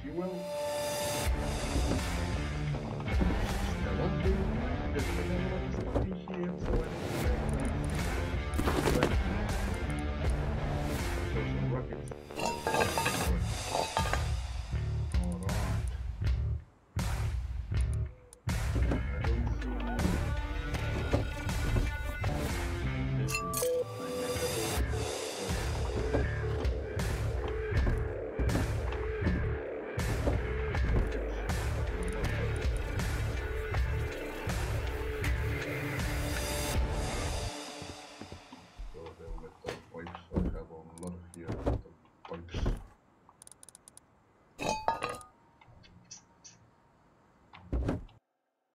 fuel. That was good. There's another one is here, so I need to make some rockets.